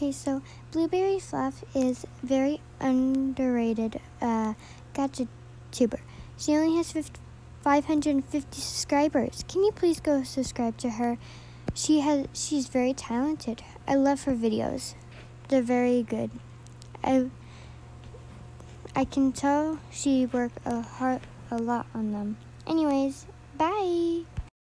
Okay, so Blueberry Fluff is very underrated gadget tuber. She only has 550 subscribers. Can you please go subscribe to her? She's very talented. I love her videos. They're very good. I can tell she worked a lot on them. Anyways, bye.